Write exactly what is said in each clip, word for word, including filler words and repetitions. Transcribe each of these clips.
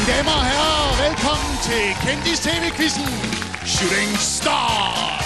Mine damer og herrer, velkommen til Kendis-T V-quizzen Shooting Star.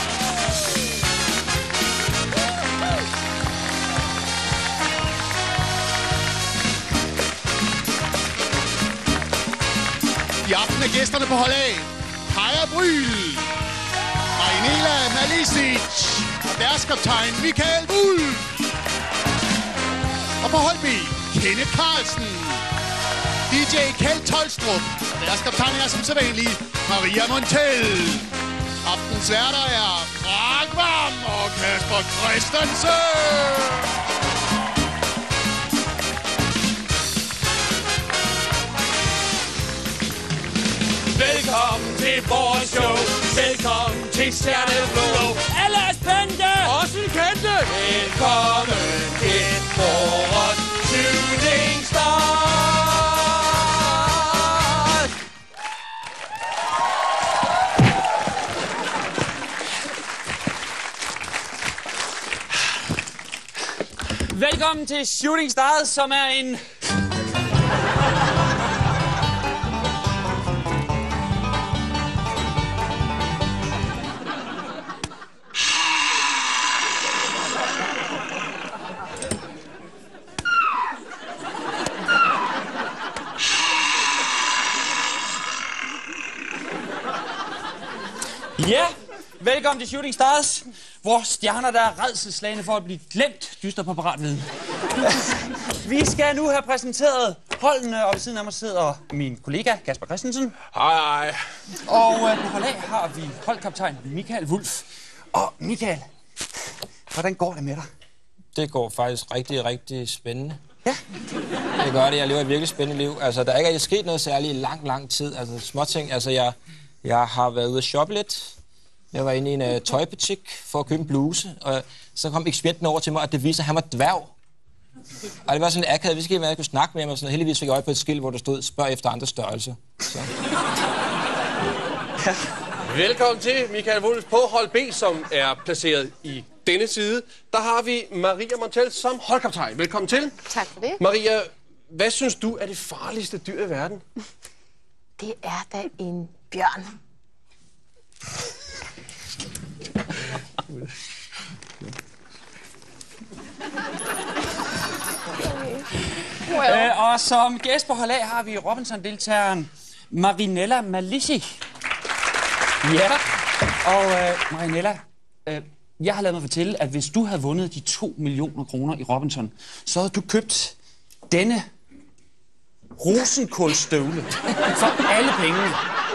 I aften er gæsterne på hold A Kaja Bryl, Marinela Malisic og deres kaptajn Michael Wulff. Og på hold B Kenneth Carlsen, D J Kjeld Tolstrup og deres kaptajn er som sædvanlig Maria Montel. Aftens værter er Frank Hvam og Kasper Christensen. Velkommen til vores show. Velkommen til Stjerneblå. Alle er spændte. Også kendte. Velkommen til vores Shooting Star. Velkommen til Shooting Stars, som er en... Ja, velkommen til Shooting Stars, hvor stjerner, der er rædselsslagne for at blive glemt, dyster på paratviden. Vi skal nu have præsenteret holdene, og ved siden af mig sidder min kollega Kasper Christensen. Hej, hej. Og øh, på hold A har vi holdkaptajn Michael Wulff. Og Michael, hvordan går det med dig? Det går faktisk rigtig, rigtig spændende. Ja. Det gør det. Jeg lever et virkelig spændende liv. Altså, der er ikke sket noget særligt i lang, lang tid. Altså, småting. Altså, jeg, jeg har været ude at shoppe lidt. Jeg var inde i en uh, tøjbutik for at købe en bluse. Og så kom ekspedienten over til mig, og det viser, at han var dværg. Og det var sådan akavet. Vi skal ikke være, at jeg kunne snakke med ham. Og sådan, heldigvis fik jeg øje på et skilt, hvor der stod, spørg efter andre størrelser. Så. Ja. Velkommen til Michael Wulff på hold B, som er placeret i denne side. Der har vi Maria Montel som holdkaptajn. Velkommen til. Tak for det. Maria, hvad synes du er det farligste dyr i verden? Det er da en bjørn. Well. Øh, og som gæst på hold A har vi Robinson-deltageren Marinela Malisic. Ja, og øh, Marinela, øh, jeg har ladet mig fortælle, at hvis du havde vundet de to millioner kroner i Robinson, så havde du købt denne rosenkålstøvle for alle pengene.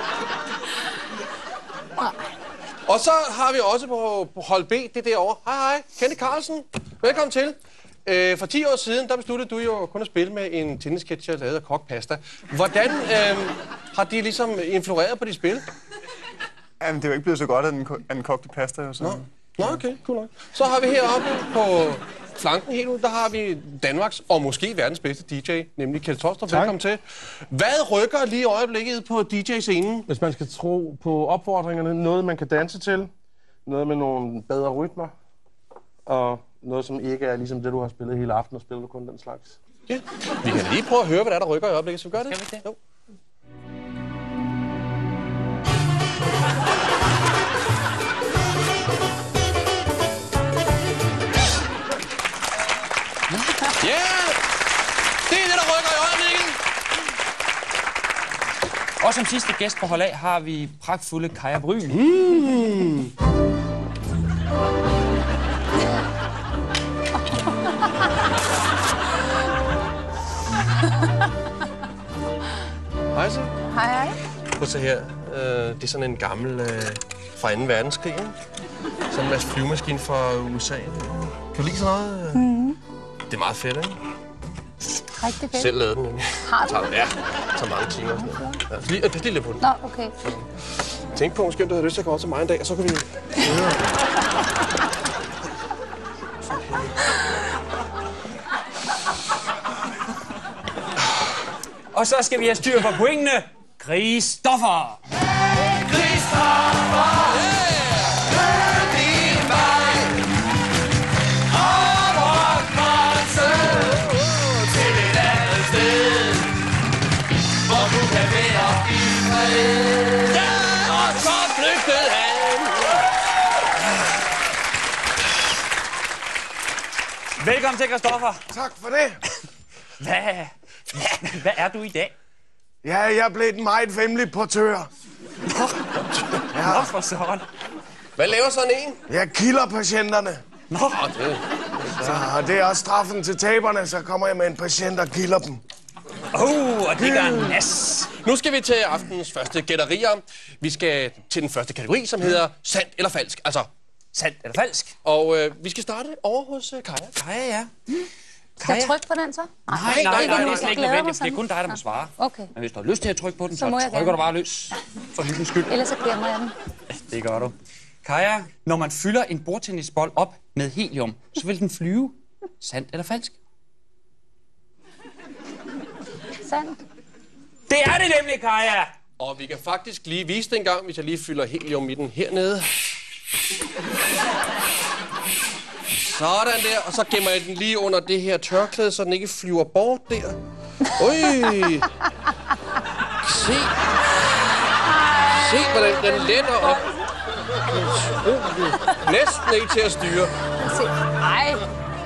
Og så har vi også på, på hold B, det er derovre. Hej, hej. Kenneth Carlsen. Velkommen til. Øh, for ti år siden, der besluttede du jo kun at spille med en tennisketcher lavet af kokpasta. Hvordan øh, har de ligesom influeret på dit spil? Jamen, det er jo ikke blevet så godt af den, af den kogte pasta. Jo, så. Nå. Nå, okay, cool nok. Så har vi heroppe på flanken helt ud, der har vi Danmarks og måske verdens bedste D J, nemlig Kjeld Tolstrup. Velkommen til. Hvad rykker lige i øjeblikket på D J-scenen? Hvis man skal tro på opfordringerne, noget man kan danse til, noget med nogle bedre rytmer, og noget som ikke er ligesom det, du har spillet hele aftenen, og spiller du kun den slags. Ja, vi kan lige prøve at høre, hvad der, er, der rykker i øjeblikket. Så vi gør det? Skal vi det? Jo. Ja! Yeah! Det er det, der rykker i øjeblikket! Og som sidste gæst på hold A har vi pragtfulde Kaja Bryl. Mm. Hej så. Hej, hej. Prøv at se her. Uh, det er sådan en gammel uh, fra anden verdenskrig. Ikke? Sådan en masse flyvemaskine fra U S A. Kan du lide sådan noget? Mm. Det er meget fedt, ikke? Rigtig fedt. Selv lavede den, ikke? Har du? Ja, det tager mange timer. Sådan noget. Ja, lige, det er lige lidt på den. Nå, okay. Tænk på, måske du havde lyst til at komme til mig en dag, og så kan vi... Ja. Og så skal vi have styr på pointene. Christoffer! Christoffer! Til et andet sted, hvor du kan være Velkommen til, Christoffer. Tak for det. Hvad, hvad, hvad er du i dag? Ja, jeg er blevet en meget vemmelig portør. Ja. Nå, for sådan. Hvad laver sådan en? Jeg kilder patienterne. Nå, det. Så det er også straffen til taberne, så kommer jeg med en patient og kilder dem. Åh, oh, og det gør en nas. Nu skal vi til aftenens første gætterier. Vi skal til den første kategori, som hedder sandt eller falsk. Altså, sandt eller falsk. Og øh, vi skal starte over hos uh, Kaja. Kaja, ja. Mm. Skal jeg trykke på den så? Nej, nej, nej, nej, det er slet ikke nødvendigt. Det er sådan. kun dig, der må svare. Okay. Men hvis du har lyst til at trykke på den, så, Så må så jeg trykker gerne. du bare løs. For hyggens skyld. Ellers så glemmer jeg den. Det gør du. Kaja, når man fylder en bordtennisbold op med helium, så vil den flyve. Sandt eller falsk? Sandt. Det er det nemlig, Kaja! Og vi kan faktisk lige vise det en gang, hvis jeg lige fylder helium i den hernede. Sådan der, og så gemmer jeg den lige under det her tørklæde, så den ikke flyver bort der. Oj! Se! Se, hvordan den letter op. Næsten ikke til at styre. Se. Ej.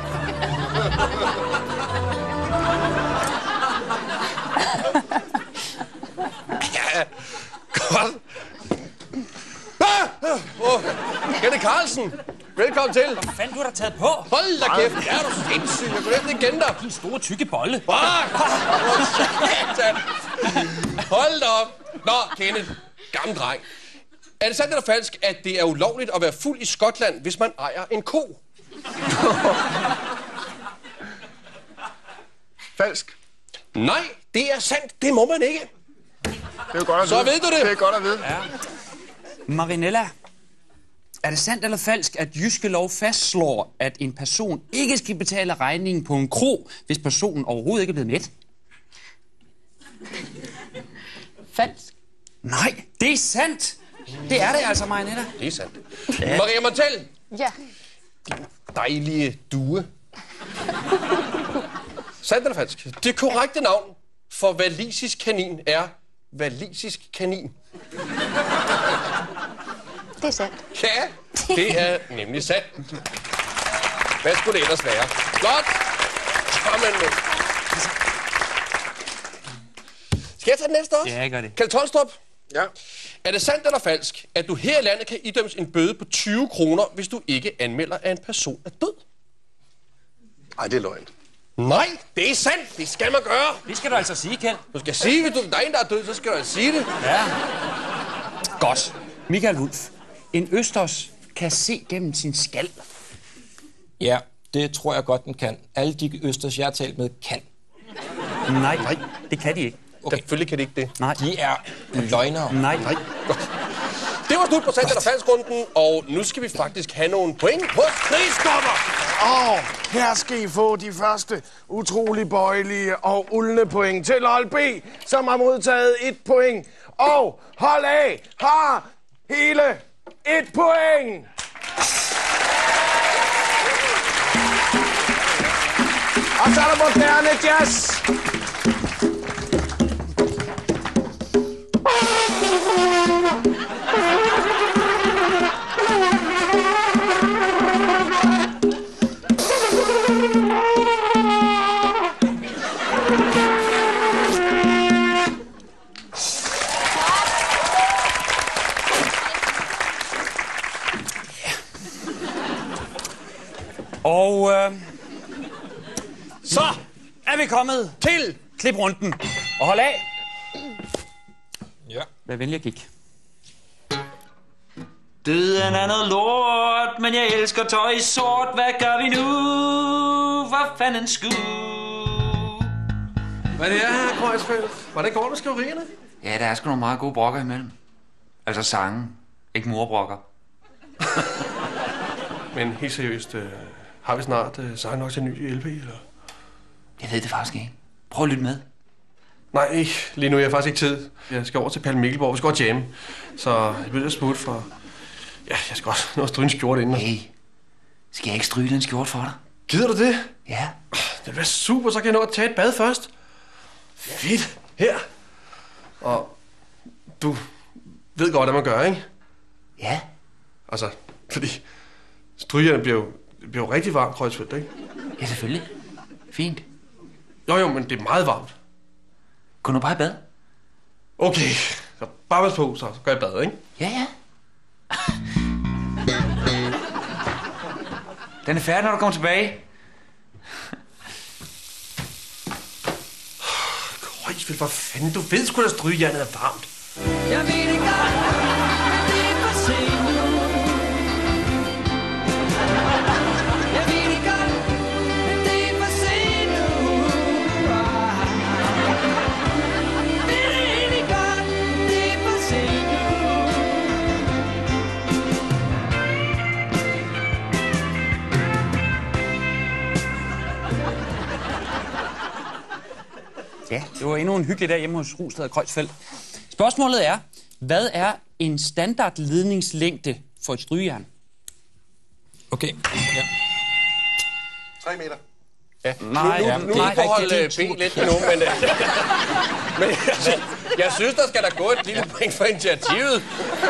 Ja, godt. Ah! Oh, Kenneth Carlsen, velkommen til. Hvad fanden du har da taget på? Hold da kæft, er du sindssyg? Jeg kunne næsten ikke kende dig. Din store tykke bolle. Ah! Hold da op. Nå, Kenneth, gammel dreng. Er det sandt eller falsk, at det er ulovligt at være fuld i Skotland, hvis man ejer en ko? Falsk. Nej, det er sandt. Det må man ikke. Det er jo godt at Så vide. ved du det. Det er godt at vide. Ja. Marinella, er det sandt eller falsk, at Jyske Lov fastslår, at en person ikke skal betale regningen på en kro, hvis personen overhovedet ikke er blevet mæt? Falsk. Nej, det er sandt. Det er det altså, Marinella. Det er sandt. Ja. Maria Montel, Ja. dejlige due. Sandt eller falsk? Det korrekte navn for walisisk kanin er walisisk kanin. Det er sandt. Ja, det er nemlig sandt. Hvad skulle det ellers være? Flot! Jamen nu. Skal jeg tage den næste også? Ja, jeg gør det. Kjeld Tolstrup, Ja. er det sandt eller falsk, at du her i landet kan idømmes en bøde på tyve kroner, hvis du ikke anmelder, at en person er død? Ej, det er løgn. Nej, det er sandt. Det skal man gøre. Det skal du altså sige, Kjeld. Du skal sige, hvis du, der er en, der er død, så skal du altså sige det. Ja. Godt. Michael Wulff. En østers kan se gennem sin skal. Ja, det tror jeg godt, den kan. Alle de østers, jeg har talt med, kan. Nej, Nej. det kan de ikke. Okay. Selvfølgelig kan det ikke det. Nej. De er løgnere. Nej. Nej. Godt. Det var slut på sandt eller falsk runden, og nu skal vi faktisk have nogle point på krigsstopper. Og her skal I få de første utrolig bøjelige og uldne point til hold B, som har modtaget et point. Og hold A har hele et point. Og så er der moderne jazz. Og øh, så er vi kommet til kliprunden. Og hold af. Ja. Vær venlig at kigge. Døden er noget lort, men jeg elsker tøj i sort. Hvad gør vi nu? Hvor fanden sku? Hvad er det her, Kreuzfeldt? Hvordan går det med skriverierne? Ja, der er sgu nogle meget gode brokker imellem. Altså sange, ikke morbrokker. Men helt seriøst, øh, har vi snart øh, sang nok til en ny L P, eller? Jeg ved det faktisk ikke. Prøv at lytte med. Nej, ikke. Lige nu er jeg faktisk ikke tid. Jeg skal over til Palle Mikkelborg. Vi skal over jamme. Så jeg bliver lidt smut for... Ja, jeg skal også nå at stryge en skjorte inden. Hey, skal jeg ikke stryge den skjorte for dig? Gider du det? Ja. Det vil være super, så kan jeg nå at tage et bad først. Fedt. Her. Og du ved godt, hvad man gør, ikke? Ja. Altså, fordi strygerne bliver jo Det bliver jo rigtig varmt, Kreuzfeldt, ikke? Ja, selvfølgelig. Fint. Jo, jo, men det er meget varmt. Gå nu bare i bad. Okay, så bare pas på, så gør jeg bad, ikke? Ja, ja. Den er færdig, når du kommer tilbage. Kreuzfeldt, hvor fanden, du ved sgu da, strygejernet er varmt. Jeg ved det godt, det er for sent nu. Jeg ved det godt, det er for sent nu. Det er egentlig godt, det er for sent nu. Ja, det var endnu en hyggelig dag hjemme hos Rustad og Kreuzfeldt. Spørgsmålet er, hvad er en standardledningslængde for et strygejern? Okay, ja. Tre meter. Ja. Nej, nu, nu, ja, nu, det nu er får ikke holde din ben tur. lidt nu, men, øh, men jeg, jeg synes, der skal der gå et lille point for initiativet.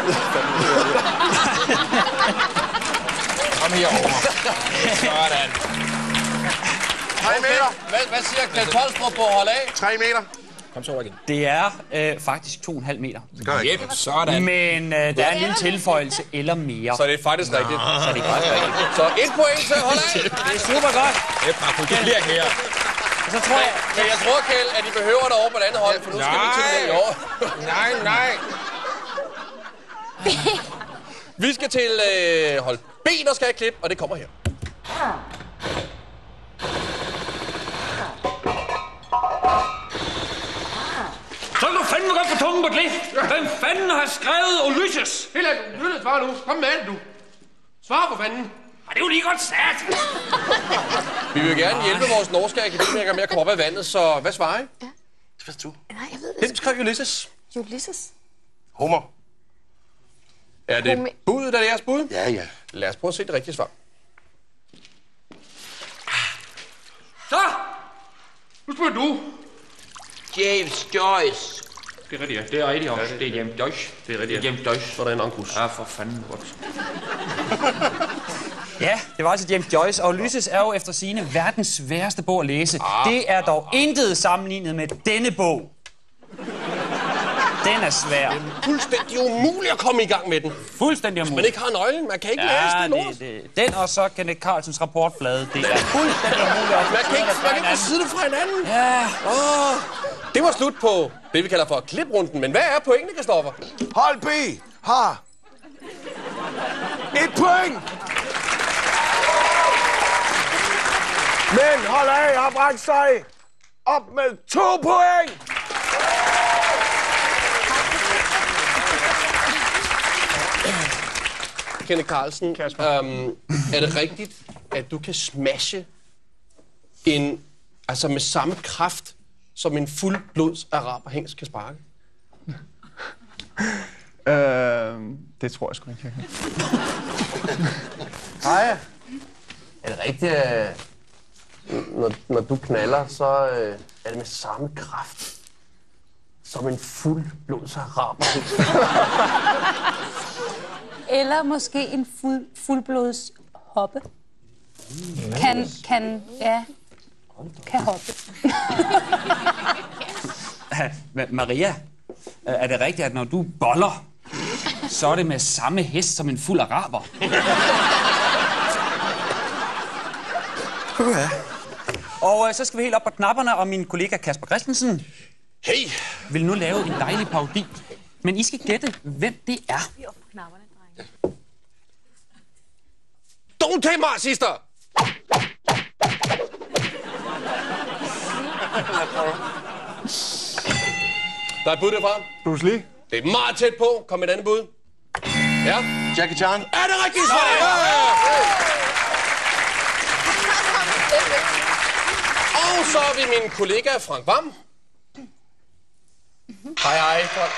Kom herover. Sådan. Tre meter. Hvad, hvad siger Kjeld Tolstrup på hold af? Tre meter. Kom så over igen. Det er øh, faktisk to komma fem meter. Det gør jeg ikke. Yep, sådan. Men øh, der er en lille tilføjelse eller mere. Så det er faktisk rigtigt. Så det er faktisk rigtigt. Så et point til hold af. Det er super godt. Det er bare det bliver ikke mere. Og så tror jeg... Men jeg tror, Kjeld, at de behøver dig over på det andet hold, for nu skal vi til det i år. Nej, nej. Vi skal til øh, hold B, der skal have klip, og det kommer her. Så kan du fandme godt få tungen på glid. Hvem fanden har skrevet Ulysses? Helt ærligt, svar nu. Kom med du. Svar for fanden. Og det er jo lige godt sat. Vi vil gerne hjælpe vores norske akademikere med at komme op af vandet, så hvad svarer I? Ja. Hvad du? Nej, jeg ved det. Hvem skrev Ulysses? Ulysses. Hummer. Er det Homer- budet, er det jeres bud? Ja, ja. Lad os prøve at se det rigtige svar. Så. Nu spørger du. James Joyce. Det er rigtigt, ja. Det er rigtigt også. Det er James Joyce. Det er rigtigt, Det er James Joyce. Sådan, Angus. Ja, for fanden godt. Ja, det var altså James Joyce, og Ulysses er jo efter sigende verdens sværeste bog at læse. Ah. Det er dog intet sammenlignet med denne bog. Den er svær. Fuldstændig umuligt at komme i gang med den. Fuldstændig Man umuligt. ikke har nøglen, man kan ikke læse Ja, det lort. det, det, den og så Kenneth Carlsens rapportblad. Det er fuldstændig umuligt at Man kan ikke, man kan ikke sidde det fra hinanden. Ja. Oh, det var slut på det, vi kalder for kliprunden. Men hvad er pointene, Kristoffer? Hold B har et point. Men hold A har bragt sig op med to point. Kenneth Carlsen, øhm, er det rigtigt, at du kan smashe en, altså med samme kraft, som en fuldblods araberhængst kan sparke? Øh, det tror jeg sgu ikke, jeg kan. Hej. Er det rigtigt, at når, når du knaller, så øh, er det med samme kraft, som en fuldblods araberhængst? Eller måske en fuld, fuldblods hoppe. Kan, kan, ja, kan hoppe. Ma- Maria, er det rigtigt, at når du boller, så er det med samme hest som en fuld araber? Ja. Og øh, så skal vi helt op på knapperne, og min kollega Kasper Christensen Hey! vil nu lave en dejlig parodi. Men I skal gætte, hvem det er. Don't take my sister! Der er et bud derfra. Bruce Lee. Det er meget tæt på. Kom med et andet bud. Ja. Jackie Chan. Er det rigtigt svar? Ja. Og så er vi min kollega Frank Vam. Hej, hej. Frank.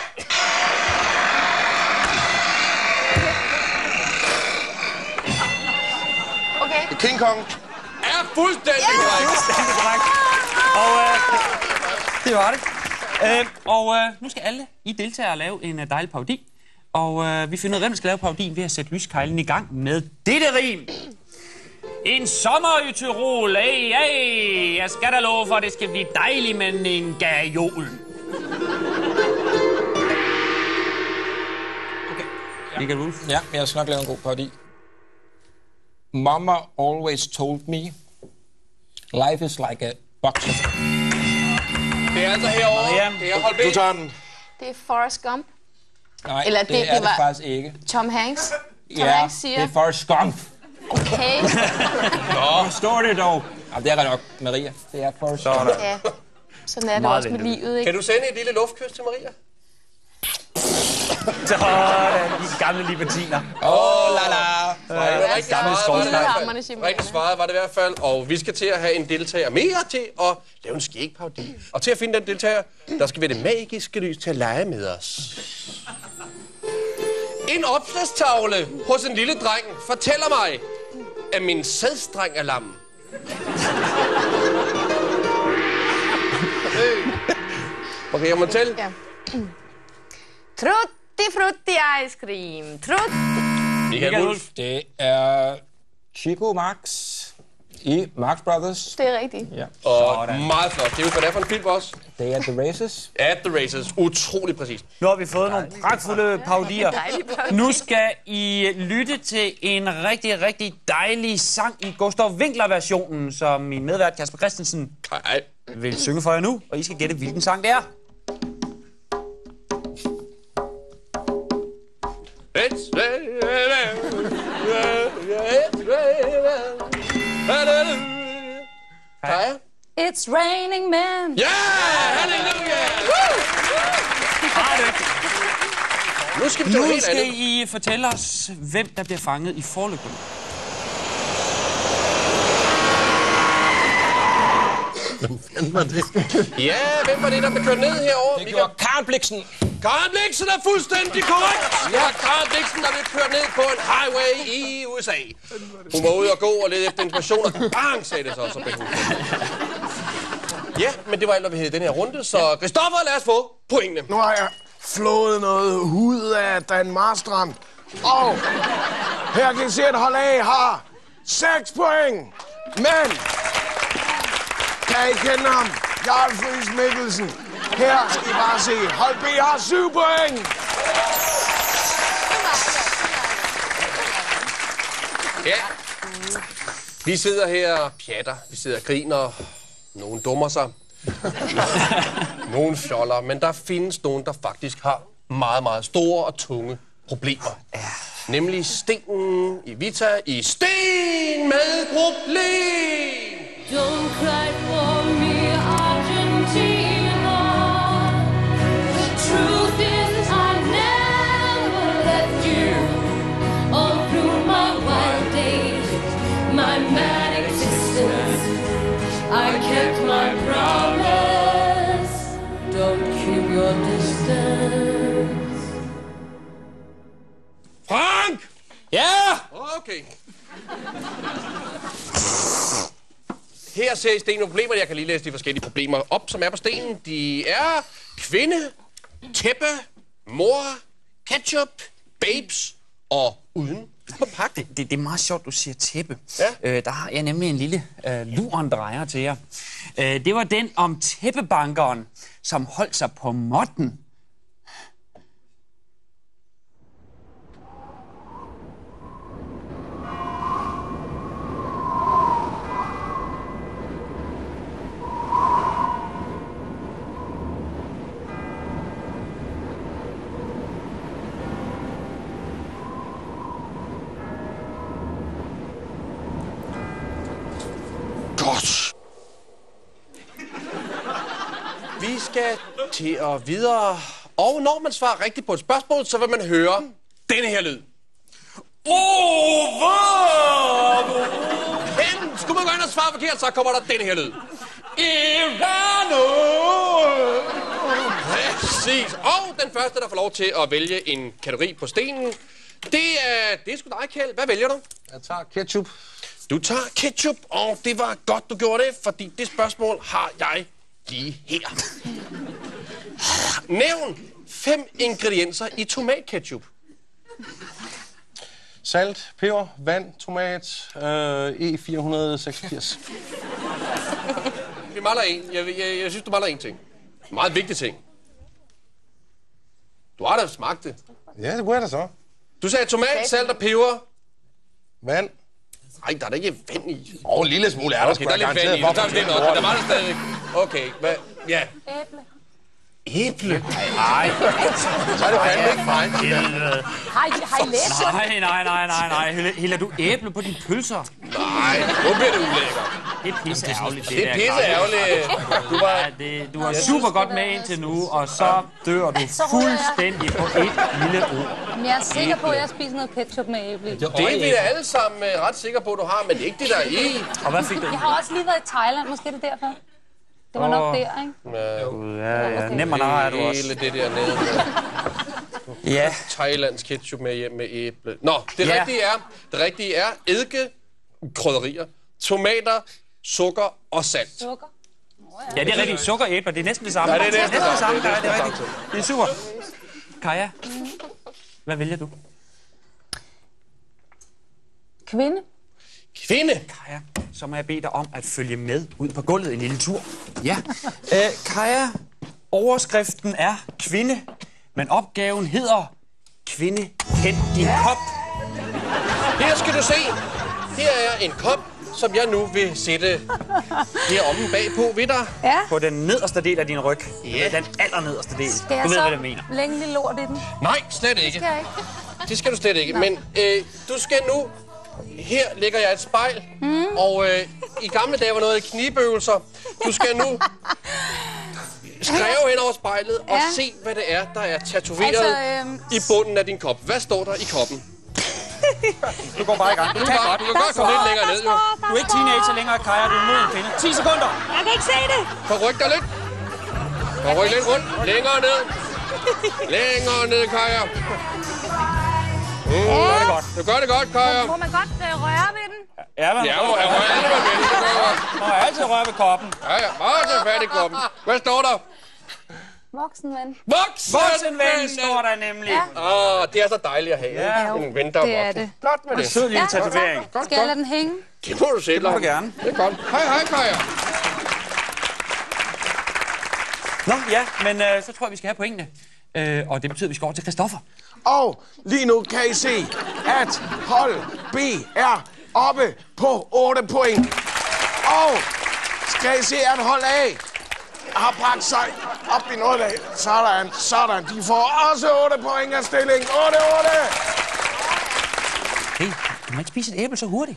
Okay. King Kong. Er fuldstændig korrekt. Fuldstændig korrekt. Og øh, det var det. Øh, og øh, nu skal alle I deltagere lave en øh, dejlig parodi. Og øh, vi finder ud af, hvem der skal lave parodien ved at sætte lyskejlen i gang med dette rim. En sommer i Tyrol, hey, hey. Jeg skal da love for, at det skal blive dejligt med en gajol. Okay. Ja. ja, jeg skal nok lave en god parodi. Mama always told me, life is like a boxer. Det er altså herovre. Maria, det er Holbæk. Du tager den. Det er Forrest Gump. Nej, Eller det, det, det er det det var faktisk ikke. Tom Hanks. Tom Ja, Hanks siger... det er Forrest Gump. Okay. Nå, står det dog. Ja, det er nok Maria. Det er Forrest Gump. Ja, sådan er det Meget også med venligt. livet, ikke? Kan du sende et lille luftkys til Maria? Sådan, de gamle libertiner. Åh, oh, la la. Ja, Rigtig så- svaret var det i hvert Hammerne, fald. Simone. Rigtig svaret var det i hvert fald. Og vi skal til at have en deltager mere til at lave en skægparodi. Og til at finde den deltager, der skal vi det magiske lys til at lege med os. En opslagstavle hos en lille dreng fortæller mig, at min sædstreng er lam. Okay, jeg må tælle. Ja. Trutti frutti ice cream. Trutti. Michael Wulff. Det er Chico Max i Marx Brothers. Det er rigtigt. Ja. Og meget flot. Det er jo, hvad det er for en film også. Det er The Races. At the Races. Utrolig præcist. Nu har vi fået nogle pragtfulde parodier. Dejlig parodi. Nu skal I lytte til en rigtig, rigtig dejlig sang i Gustav Winkler-versionen, som min medvært Kasper Christensen Nej. vil synge for jer nu, og I skal gætte, hvilken sang det er. It's raining. It's raining. Hallelujah. Kaja? It's raining men. Ja! Halleluja! Nu skal vi til noget Nu helt skal andet. I fortælle os, hvem der bliver fanget i forlygten. Hvem var det? Ja, hvem var det, der blev kørt ned herovre? Det gjorde Karen Bliksen. Karen Bliksen er fuldstændig korrekt. Ja, Karen Bliksen, der blev kørt ned på en highway i U S A. Hun var ude og gå og lede efter inspiration, og bang, sagde det så, så blev hun. Ja, men det var alt, hvad vi havde i den her runde, så Christoffer, lad os få pointene. Nu har jeg flået noget hud af Dan Marstrand. Og her kan I se, at Hold A har seks point. Men kan I kende ham? Jarl Friis Mikkelsen. Her skal I bare se. Hold B har syv point. Ja. Vi sidder her og pjatter, vi sidder og griner, nogen dummer sig, nogen fjoller, men der findes nogen, der faktisk har meget, meget store og tunge problemer. Ja. Nemlig stenen i Vita i Sten med problem. Don't cry for me, Argentina. The truth is I never left you. All through my wild days, my mad existence, I kept my promise. Don't keep your distance. Frank! Ja! Okay. Her ser I Sten med problemer. Jeg kan lige læse de forskellige problemer op, som er på stenen. De er kvinde, tæppe, mor, ketchup, babes og uden på pakke. Det, det, det er meget sjovt, du siger tæppe. Ja. Øh, der har jeg nemlig en lille øh, lurendrejer til jer. Øh, det var den om tæppebankeren, som holdt sig på måtten. Godt. Vi skal til at videre. Og når man svarer rigtigt på et spørgsmål, så vil man høre denne her lyd. Men skulle man gå ind og svare forkert, så kommer der denne her lyd. Irano! Præcis. Og den første, der får lov til at vælge en kategori på stenen, det er, det er sgu dig, Kjeld. Hvad vælger du? Jeg tager ketchup. Du tager ketchup, og det var godt, du gjorde det, fordi det spørgsmål har jeg lige her. Nævn fem ingredienser i tomatketchup. Salt, peber, vand, tomat, øh, E fire seksogfirs. Vi mangler en. Jeg, jeg, jeg synes, du mangler en ting. En meget vigtig ting. Du har da smagt det. Ja, det kunne jeg da så. Du sagde tomat, salt og peber. Vand. Nej, der er da ikke vand i. Åh, oh, en lille smule er der. Okay, der er lidt vand i. Så tager vi den op. Der var der stadigvæk. Okay, hvad? Ja. Æble. Æble? Nej. Så er det fandme ikke fejl. Har I, har I læst det? Nej, nej, nej, nej, nej. Hælder, hælder du æble på dine pølser? Nej, nu bliver det ulækkert. Det er pisse ærgerligt, det, det er pisse ærgerligt. Du var, ja, det, du var super godt med indtil nu, og så dør du fuldstændig på et lille ord. Men jeg er sikker på, at jeg spiser noget ketchup med æble. Det er vi alle sammen ret sikre på, at du har, men det er ikke det, der er i. Og hvad fik du? Jeg har også lige været i Thailand, måske er det derfor. Det var nok der, ikke? Ja, ja, ja. Nem og nar er du også. Hele det der nede. Ja. Thailands ketchup med hjem med æble. Nå, det ja. rigtige er, det rigtige er eddike, krydderier, tomater, sukker og salt. Sukker? Ja, det er rigtigt. Sukker og æbler, det er næsten det samme. Ja, det er næsten det samme, Kaja, det er rigtigt. Det er super. Kaja, hvad vælger du? Kvinde. Kvinde? Kaja, så må jeg bede dig om at følge med ud på gulvet en lille tur. Ja. Æ, Kaja, overskriften er kvinde, men opgaven hedder kvinde, kend din kop. Her skal du se. Her er en kop, som jeg nu vil sætte heromme bagpå ved dig. Ja. På den nederste del af din ryg. Ja. Den allernederste del. Skal jeg du ved, så hvad jeg mener. længe lille lort i den? Nej, slet ikke. Skal jeg ikke? Det skal du slet ikke. Men øh, du skal nu... Her lægger jeg et spejl, mm. og øh, i gamle dage var noget knibøvelser. Du skal nu skrive hen over spejlet og ja. se, hvad det er, der er tatoveret altså, øhm... i bunden af din kop. Hvad står der i koppen? Du går bare i gang. Du, du kan kan godt, du kan godt komme lidt længere ned. Jo. Du er ikke teenager længere, Kaja. Du er en moden kvinde. ti sekunder. Jeg kan ikke se det. Så ryk dig lidt. Så ryk lidt rundt. Længere ned. Længere ned, Kaja. Mm, ja. gør det godt. Du gør det godt, Kaja. Må man godt øh, røre ved den? Ja, man ja, må jeg røre ved den. Det gør jeg. Man må altid røre ved koppen. Ja, ja. Bare tage fat i koppen. Hvad står der? Voksenven. Voksenven står der nemlig. Ja. Åh, det er så dejligt at have. Ja, en ven, der er det er voksen. det. Flot med det. En sød lille Ja, tatovering. tak. Skal jeg lade den hænge? Det må du selv. Det må du gerne. Det er godt. Hej, hej, Kaja. Nå, ja, men øh, så tror jeg, vi skal have pointene. Øh, og det betyder, at vi skal over til Christoffer. Og lige nu kan I se, at hold B er oppe på otte point. Og skal I se, at hold A har bragt sig op i noget af. Sådan, sådan. De får også otte point af stilling. otte otte. Hey, du må ikke spise et æble så hurtigt.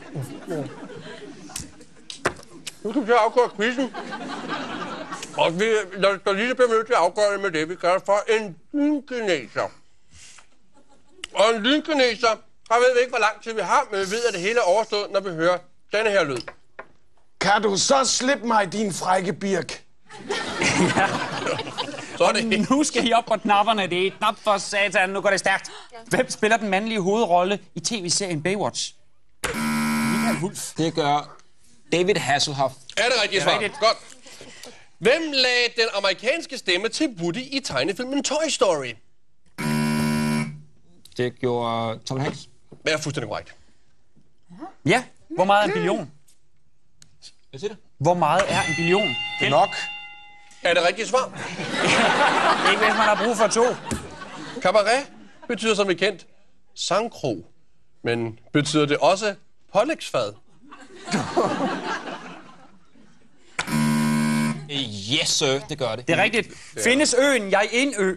Nu skal vi afgøre quizzen. Og vi lad os lige blive nødt til at afgøre det med det, vi gør for en lynkineser. Og en lynkineser, der ved vi ikke, hvor lang tid vi har, men vi ved, at det hele er overstået, når vi hører denne her lyd. Kan du så slippe mig, din frække birk? Ja. Så er det. Nu skal I op på knapperne. Det er et knap for satan. Nu går det stærkt. Hvem spiller den mandlige hovedrolle i tv-serien Baywatch? Michael Wulff. Det gør David Hasselhoff. Er det rigtigt svar? Godt. Hvem lagde den amerikanske stemme til Woody i tegnefilmen Toy Story? Det gjorde Tom Hanks. Det er fuldstændig korrekt. Ja. Hvor meget er en billion? Hvad siger du? Hvor meget er en billion? Det er nok. Er det rigtigt svar? Ikke hvis man har brug for to. Cabaret betyder som bekendt sangkrog, men betyder det også pålægsfad? Yes, sir. Det gør det. Det er rigtigt. Findes øen, jeg er en ø. Jeg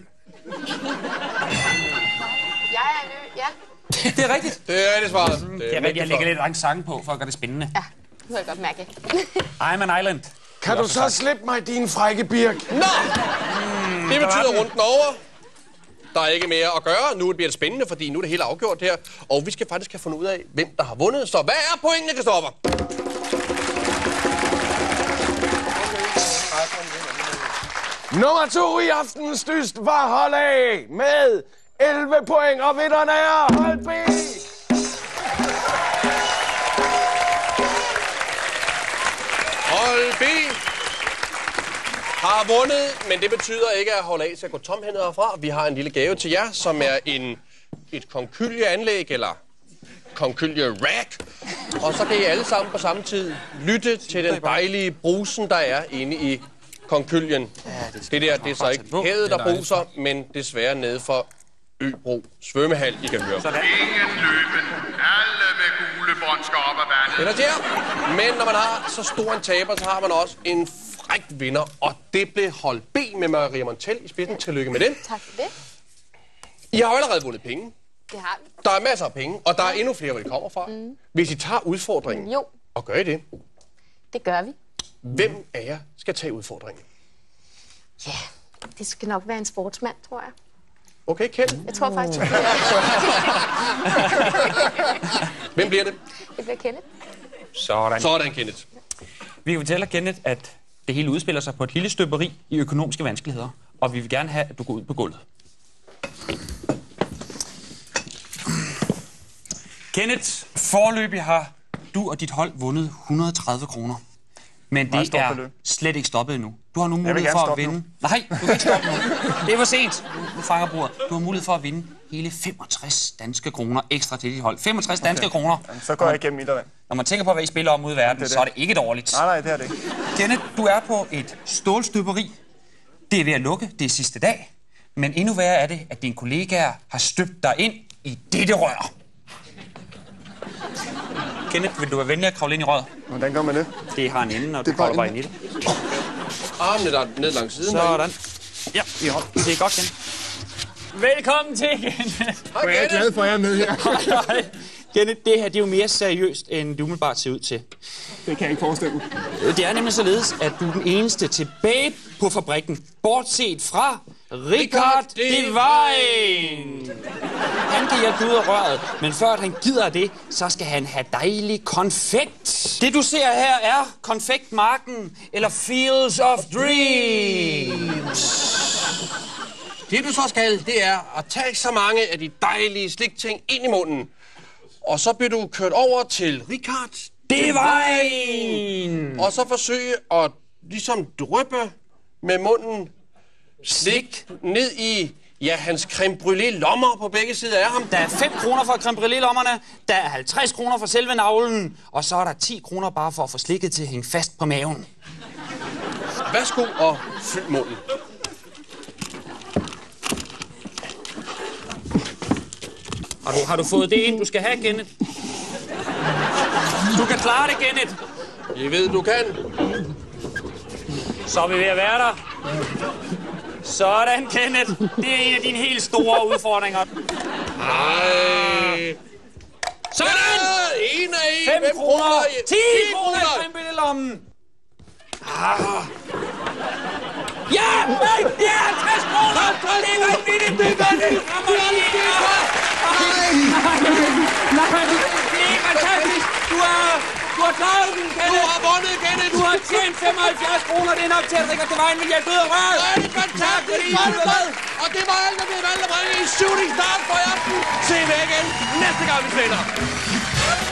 er en ø, ja. Det er rigtigt. Det er rigtigt svaret. Det Det er rigtigt. Jeg lægger lidt sang på, for at gøre det spændende. Ja, det kan jeg godt mærke. I'm an island. Kan du så slippe mig, din frække birk? Nå! Mm, det betyder runden over. Der er ikke mere at gøre. Nu bliver det spændende, fordi nu er det hele afgjort her. Og vi skal faktisk have fundet ud af, hvem der har vundet. Så hvad er pointene, Christoffer? Nummer to i aftenens dyst var hold A med elleve point, og vinderne er hold B. Hold B har vundet, men det betyder ikke, at hold A skal gå tomhændet herfra. Vi har en lille gave til jer, som er en, et konchylieanlæg, eller Konkylie Rack. Og så kan I alle sammen på samme tid lytte til den dejlige brusen, der er inde i konkylien. Det der, det er så ikke havet, der bruser, men desværre nede for Øbro svømmehal, I kan høre. Ingen løben. Alle med gule bånd skal op ad vandet. Det er der. Men når man har så stor en taber, så har man også en fræk vinder. Og det blev hold B med Maria Montel i spidsen. Tillykke med det. Tak for det. I har jo allerede vundet penge. Det har vi. Der er masser af penge, og der er endnu flere, hvor de kommer fra. Mm. Hvis I tager udfordringen, jo. Og gør I det? Det gør vi. Hvem af jer skal tage udfordringen? Ja, det skal nok være en sportsmand, tror jeg. Okay, Kenneth. Jeg tror faktisk, det bliver... Hvem bliver det? Det bliver Kenneth. Sådan. Sådan, Kenneth. Vi kan fortælle Kenneth, at det hele udspiller sig på et lille støberi i økonomiske vanskeligheder, og vi vil gerne have, at du går ud på gulvet. Kenneth, foreløbig har du og dit hold vundet et hundrede og tredive kroner. Men det er slet ikke stoppet endnu. Du har nu mulighed for at vinde... Nu. Nej, du kan ikke stoppe nu. Det er for sent. Nu fanger bordet. Du har mulighed for at vinde hele femogtres danske kroner ekstra til dit hold. femogtres danske okay. kroner. Jamen, så går jeg igennem Ildervand. Når man tænker på, hvad I spiller om ude i verden, det det. så er det ikke dårligt. Nej, nej, det er det ikke. Kenneth, du er på et stålstøberi. Det er ved at lukke. Det er sidste dag. Men endnu værre er det, at dine kollegaer har støbt dig ind i dette rør. Kenneth, vil du være venlig at kravle ind i røret? Hvordan gør man det? Det har en ende, og du kravler bare ind i det. Armene der ned langs siden. Sådan. Ja, i hold. Det er godt, Kenneth. Velkommen til, Kenneth. Hej, jeg er glad for, at jeg er med her. Hej, Kenneth, det her det er jo mere seriøst, end det umiddelbart ser ud til. Det kan jeg ikke forestille mig. Det er nemlig således, at du er den eneste tilbage på fabrikken, bortset fra Richard Devine. Han kan hjælpe ud af røret, men før at han gider det, så skal han have dejlig konfekt. Det du ser her er konfektmarken, eller Fields of Dreams. Det du så skal, det er at tage så mange af de dejlige slikting ind i munden. Og så bliver du kørt over til Richard Devine. Og så forsøge at ligesom dryppe med munden slik ned i, ja, hans creme brûlée lommer på begge sider af ham. Der er fem kroner for creme brûlée lommerne, der er halvtreds kroner for selve navlen, og så er der ti kroner bare for at få slikket til at hænge fast på maven. Værsgo og fyld munden. Har du, har du fået det ind, du skal have, Kenneth? Du kan klare det, Kenneth. Jeg ved, du kan. Så er vi ved at være der. Sådan, Kenneth. Det er en af dine helt store udfordringer. Ej. Sådan! Ja, en af en. Fem kroner. Ti kroner i cremebillelommen. Ah. Ja! Nej! Det er halvtreds kroner! Det er vanvittigt! Det er vanvittigt! Nej! Nej! Det er fantastisk! Du har... Du har klaret den, Kenneth! Du har vundet, Kenneth! Du har tjent femoghalvfjerds kroner. Det er nok til, at Richard Devine vil hjælpe ud af røret. Det er fantastisk! Godt med! Og det var alt, der blev valgt at bringe i Shooting Stars for i aften. Se med igen næste gang, vi spiller.